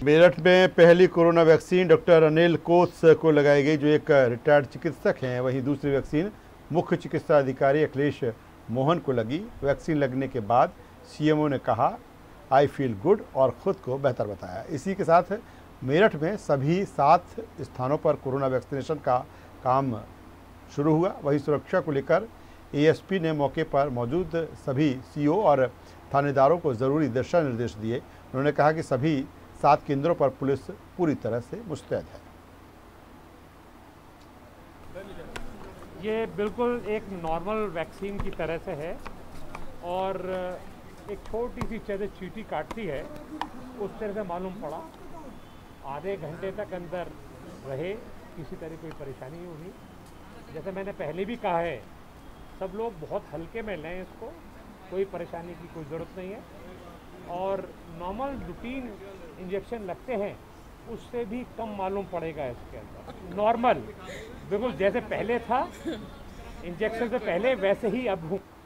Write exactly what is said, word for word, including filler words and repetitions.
मेरठ में पहली corona vaccine doctor Anil कोस को लगाई गई, जो एक रिटायर्ड चिकित्सक हैं। वहीं दूसरी वैक्सीन मुख्य चिकित्सा अधिकारी अखिलेश मोहन को लगी। वैक्सीन लगने के बाद सीएमओ ने कहा, आई फील गुड, और ख़ुद को बेहतर बताया। इसी के साथ मेरठ में सभी सात स्थानों पर कोरोना वैक्सीनेशन का काम शुरू हुआ। वहीं सुरक्षा को लेकर एएसपी ने मौके पर मौजूद सभी सीओ और थानेदारों को ज़रूरी दिशा निर्देश दिए। उन्होंने कहा कि सभी सात केंद्रों पर पुलिस पूरी तरह से मुस्तैद है। ये बिल्कुल एक नॉर्मल वैक्सीन की तरह से है और एक छोटी सी जैसे चींटी काटती है उस तरह से मालूम पड़ा। आधे घंटे तक अंदर रहे, किसी तरह कोई परेशानी नहीं हुई। जैसे मैंने पहले भी कहा है, सब लोग बहुत हल्के में लें इसको, कोई परेशानी की कोई ज़रूरत नहीं है। और नॉर्मल रूटीन इंजेक्शन लगते हैं उससे भी कम मालूम पड़ेगा इसके अंदर। नॉर्मल बिल्कुल जैसे पहले था इंजेक्शन से पहले, वैसे ही अब हूँ।